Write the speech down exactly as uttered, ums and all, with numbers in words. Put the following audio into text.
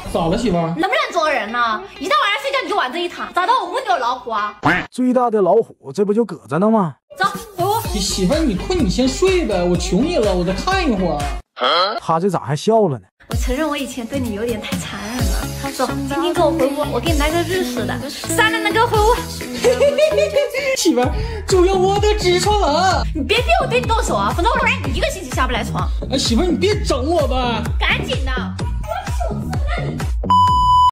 咋了，媳妇儿？ 能不能做人呢？一到晚上睡觉你就玩这一套，找到我问有老虎啊？ 最大的老虎，这不就搁着呢吗？ 走，回屋。 媳妇儿，你困你先睡呗，我求你了，我再看一会儿。 他这咋还笑了呢？ 我承认我以前对你有点太残忍了。走，今天跟我回屋，我给你来个日式的。三个人给我回屋。 媳妇儿，主要我得痔疮了。 你别逼我对你动手啊，否则我让你一个星期下不来床。 哎，媳妇儿，你别整我吧。 赶紧的。